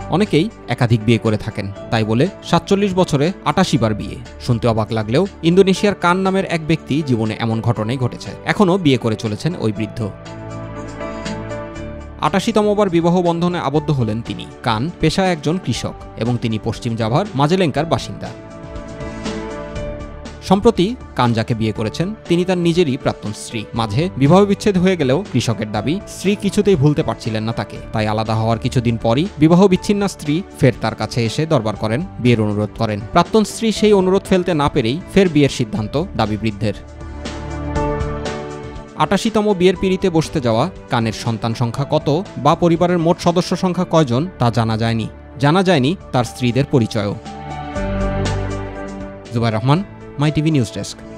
অনেকেই একাধিক বিয়ে করে থাকেন, তাই বলে ৪৭ বছরে ৮৮ বার বিয়ে। শুনতে অবাক লাগলেও ইন্দোনেশিয়ার কান নামের এক ব্যক্তি জীবনে এমন ঘটনাই ঘটেছে। এখনও বিয়ে করে চলেছেন ওই বৃদ্ধ। ৮৮তমবার বিবাহ বন্ধনে আবদ্ধ হলেন তিনি। কান পেশায় একজন কৃষক এবং তিনি পশ্চিম জাভার মাজেলেঙ্কার বাসিন্দা। সম্প্রতি কান যাকে বিয়ে করেছেন তিনি তার নিজেরই প্রাক্তন স্ত্রী। মাঝে বিবাহ বিচ্ছেদ হয়ে গেলেও কৃষকের দাবি স্ত্রী কিছুতেই ভুলতে পারছিলেন না তাকে। তাই আলাদা হওয়ার কিছুদিন পরই বিবাহ বিচ্ছিন্না স্ত্রী ফের তার কাছে এসে দরবার করেন, বিয়ের অনুরোধ করেন। প্রাক্তন স্ত্রী সেই অনুরোধ ফেলতে না পেরেই ফের বিয়ের সিদ্ধান্ত দাবি বৃদ্ধের। ৮৮তম বিয়ের পিঁড়িতে বসতে যাওয়া কানের সন্তান সংখ্যা কত বা পরিবারের মোট সদস্য সংখ্যা কয়জন তা জানা যায়নি তার স্ত্রীদের পরিচয়ও। Zubair Rahman, my TV news desk.